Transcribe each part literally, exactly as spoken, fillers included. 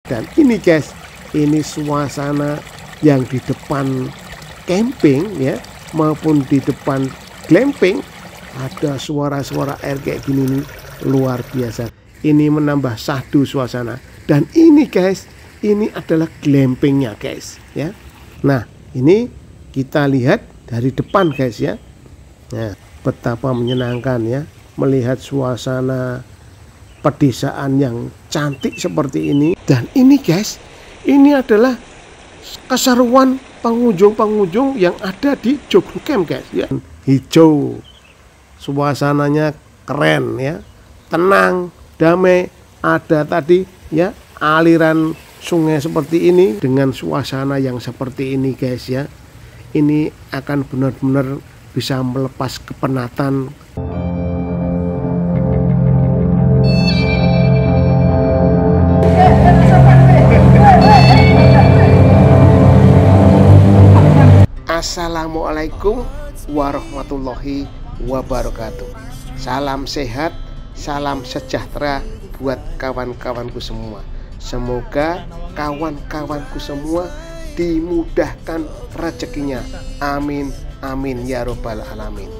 Dan ini guys, ini suasana yang di depan camping ya, maupun di depan glamping, ada suara-suara air kayak gini nih, luar biasa. Ini menambah syahdu suasana. Dan ini guys, ini adalah glampingnya guys ya. Nah, ini kita lihat dari depan guys ya. Nah, betapa menyenangkan ya melihat suasana pedesaan yang cantik seperti ini. Dan ini guys, ini adalah keseruan pengunjung-pengunjung yang ada di Joglo Camp guys ya. Hijau, suasananya keren ya, tenang, damai. Ada tadi ya aliran sungai seperti ini dengan suasana yang seperti ini guys ya. Ini akan benar-benar bisa melepas kepenatan. Assalamualaikum warahmatullahi wabarakatuh. Salam sehat, salam sejahtera buat kawan-kawanku semua. Semoga kawan-kawanku semua dimudahkan rezekinya. Amin, amin ya robbal alamin.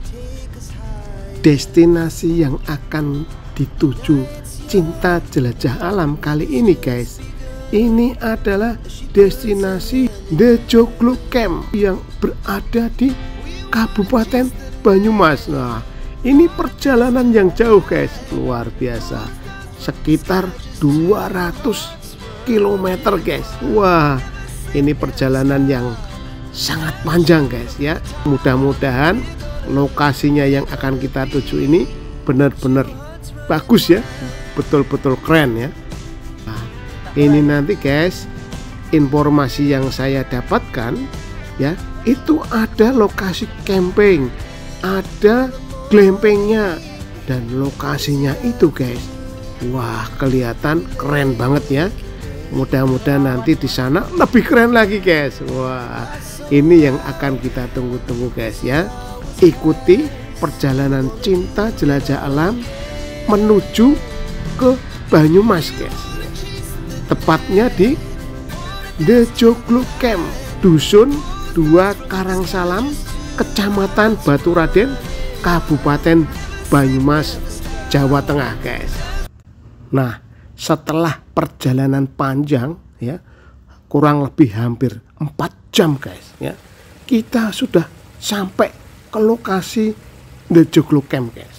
Destinasi yang akan dituju Cinta Jelajah Alam kali ini guys, ini adalah destinasi The Joglo Camp yang berada di Kabupaten Banyumas. Nah, ini perjalanan yang jauh guys, luar biasa, sekitar dua ratus kilometer guys. Wah, ini perjalanan yang sangat panjang guys ya. Mudah-mudahan lokasinya yang akan kita tuju ini benar-benar bagus ya, betul-betul keren ya. Nah, ini nanti guys, informasi yang saya dapatkan ya, itu ada lokasi camping, ada glampingnya, dan lokasinya itu guys, wah kelihatan keren banget ya. Mudah-mudahan nanti di sana lebih keren lagi guys. Wah, ini yang akan kita tunggu-tunggu guys ya. Ikuti perjalanan Cinta Jelajah Alam menuju ke Banyumas guys, tepatnya di The Joglo Camp, Dusun dua Karangsalam, Kecamatan Baturaden, Kabupaten Banyumas, Jawa Tengah guys. Nah, setelah perjalanan panjang ya, kurang lebih hampir empat jam guys ya, kita sudah sampai ke lokasi The Joglo Camp guys.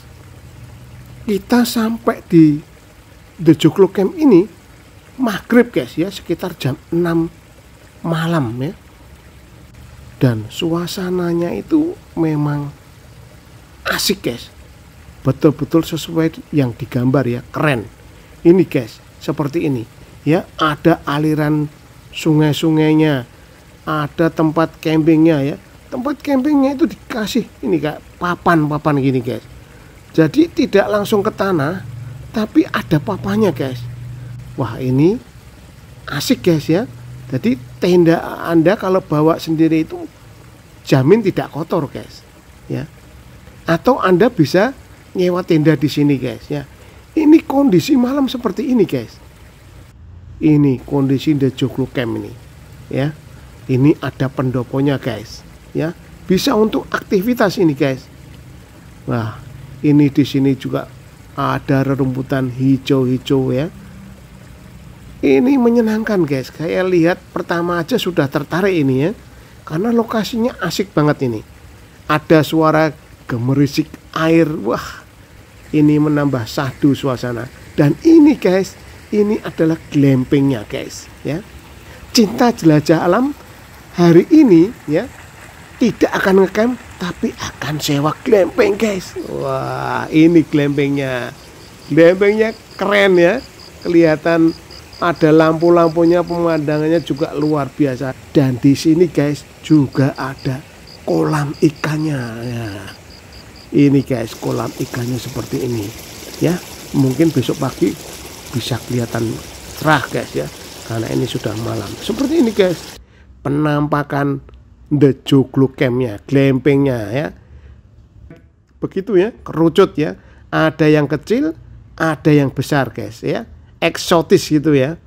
Kita sampai di The Joglo Camp ini maghrib guys ya, sekitar jam enam malam ya. Dan suasananya itu memang asik guys, betul-betul sesuai yang digambar ya, keren. Ini guys, seperti ini ya, ada aliran sungai-sungainya, ada tempat campingnya ya. Tempat campingnya itu dikasih ini kayak papan-papan gini guys. Jadi tidak langsung ke tanah, tapi ada papannya guys. Wah, ini asik guys ya. Jadi tenda Anda kalau bawa sendiri itu jamin tidak kotor guys ya. Atau Anda bisa nyewa tenda di sini guys ya. Ini kondisi malam seperti ini guys. Ini kondisi The Joglo Camp ini ya. Ini ada pendoponya guys ya. Bisa untuk aktivitas ini guys. Wah, ini di sini juga ada rerumputan hijau-hijau ya. Ini menyenangkan guys. Saya lihat pertama aja sudah tertarik ini ya, karena lokasinya asik banget ini. Ada suara gemerisik air. Wah, ini menambah syahdu suasana. Dan ini guys, ini adalah glampingnya guys ya. Cinta Jelajah Alam hari ini ya tidak akan ngecamp, tapi akan sewa glamping guys. Wah, ini glampingnya. Glampingnya keren ya. Kelihatan ada lampu-lampunya, pemandangannya juga luar biasa. Dan di sini guys juga ada kolam ikannya ya. Ini guys, kolam ikannya seperti ini ya. Mungkin besok pagi bisa kelihatan cerah guys ya, karena ini sudah malam. Seperti ini guys penampakan The Joglo Camp-nya, glampingnya ya. Begitu ya, kerucut ya. Ada yang kecil, ada yang besar guys ya. Eksotis gitu ya.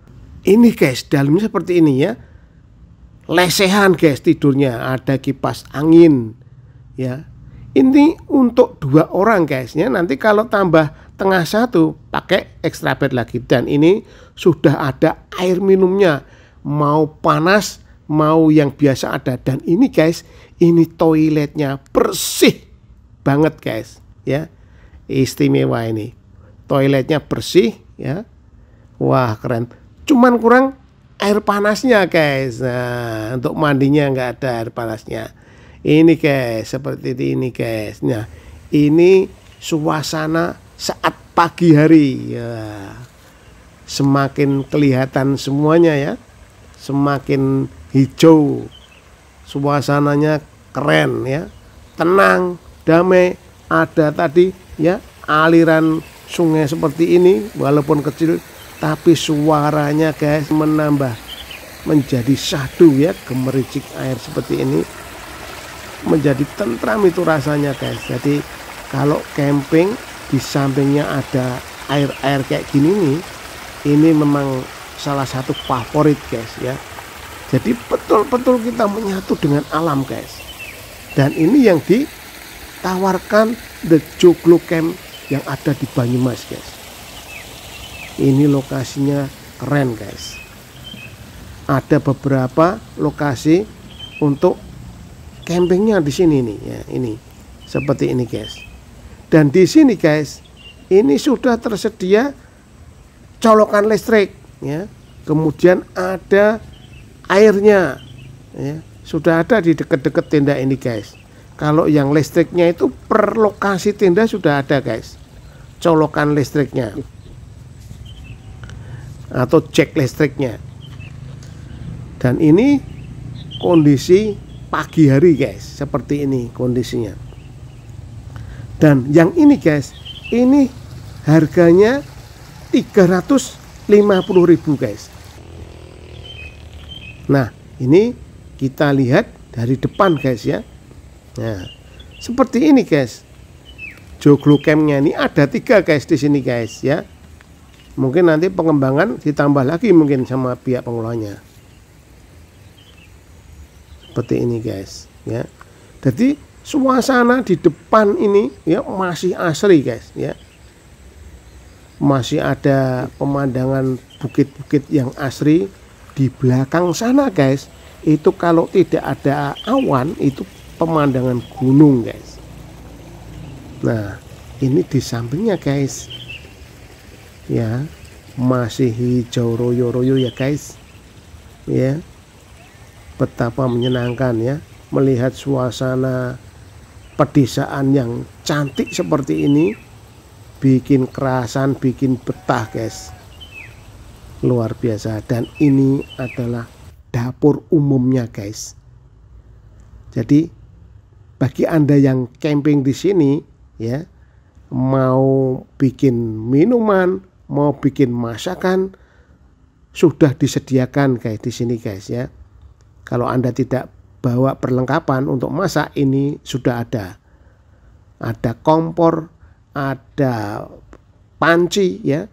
ini guys, dalamnya seperti ini ya. Lesehan guys tidurnya, ada kipas angin ya. Ini untuk dua orang guys ya. Nanti kalau tambah tengah satu pakai extra bed lagi. Dan ini sudah ada air minumnya, mau panas mau yang biasa ada. Dan ini guys, ini toiletnya bersih banget guys ya. Istimewa ini, toiletnya bersih ya. Wah keren. Cuman kurang air panasnya guys. Nah, untuk mandinya nggak ada air panasnya. Ini guys, seperti ini guys. Nah, ini suasana saat pagi hari ya. Semakin kelihatan semuanya ya. Semakin hijau. Suasananya keren ya. Tenang, damai. Ada tadi ya aliran sungai seperti ini, walaupun kecil tapi suaranya guys menambah menjadi syahdu ya. Gemericik air seperti ini menjadi tentram itu rasanya guys. Jadi kalau camping di sampingnya ada air-air kayak gini nih, ini memang salah satu favorit guys ya. Jadi betul-betul kita menyatu dengan alam guys. Dan ini yang ditawarkan The Joglo Camp yang ada di Banyumas guys. Ini lokasinya keren guys. Ada beberapa lokasi untuk campingnya di sini nih ya, ini seperti ini guys. Dan di sini guys, ini sudah tersedia colokan listrik ya. Kemudian ada airnya ya, sudah ada di dekat-dekat tenda ini guys. Kalau yang listriknya itu per lokasi tenda sudah ada guys, colokan listriknya atau cek listriknya. Dan ini kondisi pagi hari guys, seperti ini kondisinya. Dan yang ini guys, ini harganya tiga ratus lima puluh ribu guys. Nah ini kita lihat dari depan guys ya. Nah seperti ini guys, Joglo Campnya ini ada tiga guys di sini guys ya. Mungkin nanti pengembangan ditambah lagi mungkin sama pihak pengelolanya. Seperti ini guys ya. Jadi suasana di depan ini ya masih asri guys ya. Masih ada pemandangan bukit-bukit yang asri. Di belakang sana guys, itu kalau tidak ada awan itu pemandangan gunung guys. Nah ini di sampingnya guys ya, masih hijau royo-royo ya guys ya. Betapa menyenangkan ya melihat suasana pedesaan yang cantik seperti ini. Bikin kerasan, bikin betah guys, luar biasa. Dan ini adalah dapur umumnya guys. Jadi bagi Anda yang camping di sini ya, mau bikin minuman, mau bikin masakan, sudah disediakan guys di sini guys ya. Kalau Anda tidak bawa perlengkapan untuk masak, ini sudah ada. Ada kompor, ada panci ya.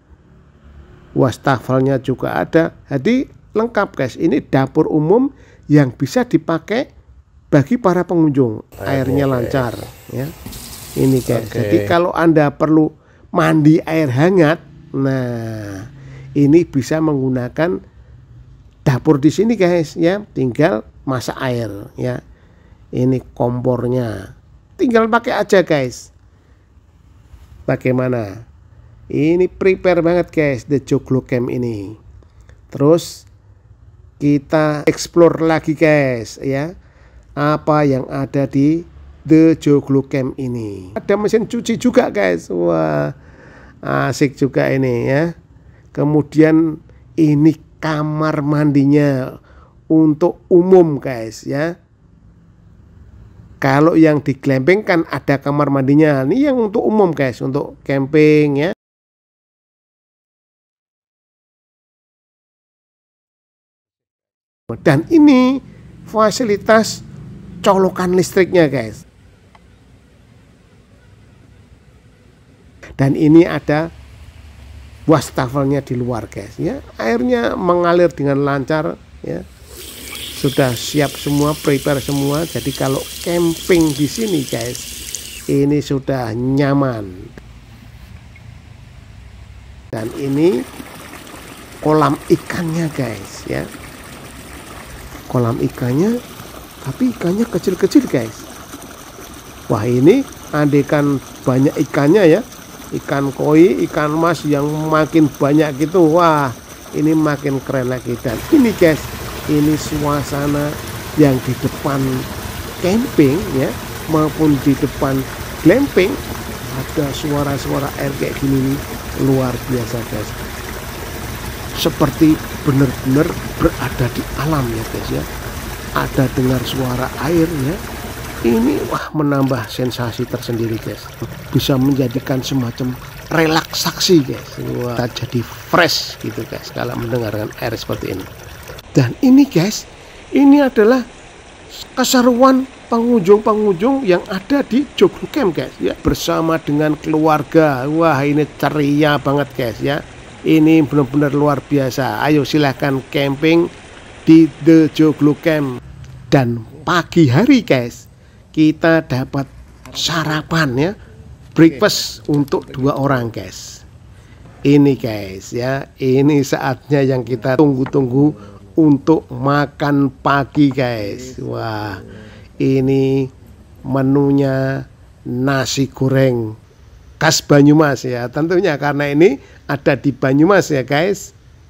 Wastafelnya juga ada. Jadi lengkap guys. Ini dapur umum yang bisa dipakai bagi para pengunjung. Airnya lancar ya. Ini guys. Okay. Jadi kalau Anda perlu mandi air hangat, nah ini bisa menggunakan dapur di sini guys ya. Tinggal masak air ya. Ini kompornya, tinggal pakai aja guys. Bagaimana? Ini prepare banget guys The Joglo Camp ini. Terus kita explore lagi guys ya, apa yang ada di The Joglo Camp ini. Ada mesin cuci juga guys. Wah asik juga ini ya. Kemudian ini kamar mandinya untuk umum guys ya. Kalau yang di glamping kan ada kamar mandinya. Ini yang untuk umum guys, untuk camping ya. Dan ini fasilitas colokan listriknya guys. Dan ini ada wastafelnya di luar guys ya. Airnya mengalir dengan lancar ya. Sudah siap semua, prepare semua. Jadi kalau camping di sini guys, ini sudah nyaman. Dan ini kolam ikannya guys ya. Kolam ikannya, tapi ikannya kecil-kecil guys. Wah, ini andekan banyak ikannya ya, ikan koi, ikan mas yang makin banyak gitu. Wah, ini makin keren lagi. Dan ini guys, ini suasana yang di depan camping ya, maupun di depan glamping, ada suara-suara air kayak gini nih, luar biasa guys. Seperti benar-benar berada di alam ya guys ya. Ada dengar suara air ya. Ini wah, menambah sensasi tersendiri guys. Bisa menjadikan semacam relaksasi guys. Wah, kita jadi fresh gitu guys kalau mendengarkan air seperti ini. Dan ini guys, ini adalah keseruan pengunjung-pengunjung yang ada di Joglo Camp guys ya, bersama dengan keluarga. Wah, ini ceria banget guys ya. Ini benar-benar luar biasa. Ayo silahkan camping di The Joglo Camp. Dan pagi hari guys, kita dapat sarapan ya, breakfast untuk dua orang guys. Ini guys ya, ini saatnya yang kita tunggu-tunggu untuk makan pagi guys. Wah, ini menunya nasi goreng khas Banyumas ya, tentunya karena ini ada di Banyumas ya guys.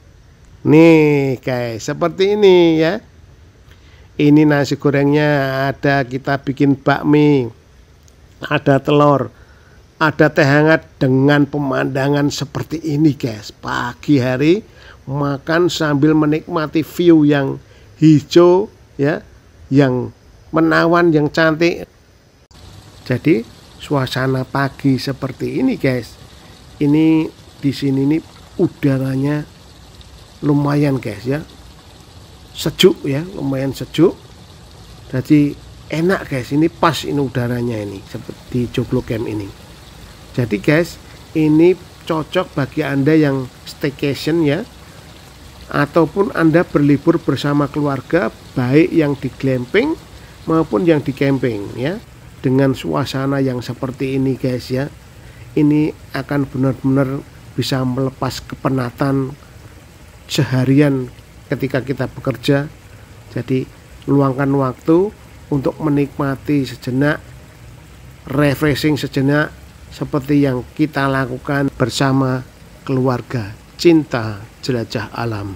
Nih guys, seperti ini ya. Ini nasi gorengnya, ada kita bikin bakmi, ada telur, ada teh hangat dengan pemandangan seperti ini guys. Pagi hari makan sambil menikmati view yang hijau ya, yang menawan, yang cantik. Jadi suasana pagi seperti ini guys. Ini di sini nih udaranya lumayan guys ya. Sejuk ya, lumayan sejuk. Jadi enak guys, ini pas ini udaranya ini seperti Joglo Camp ini. Jadi guys, ini cocok bagi Anda yang staycation ya, ataupun Anda berlibur bersama keluarga, baik yang di glamping maupun yang di camping ya. Dengan suasana yang seperti ini guys ya, ini akan benar-benar bisa melepas kepenatan seharian ketika kita bekerja. Jadi luangkan waktu untuk menikmati sejenak, refreshing sejenak, seperti yang kita lakukan bersama keluarga cinta jelajah alam.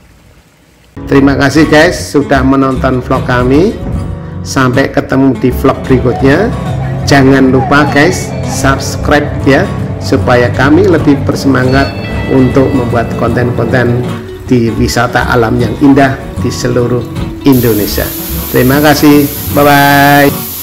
Terima kasih guys sudah menonton vlog kami. Sampai ketemu di vlog berikutnya. Jangan lupa guys subscribe ya, supaya kami lebih bersemangat untuk membuat konten-konten di wisata alam yang indah di seluruh Indonesia. Terima kasih, bye bye.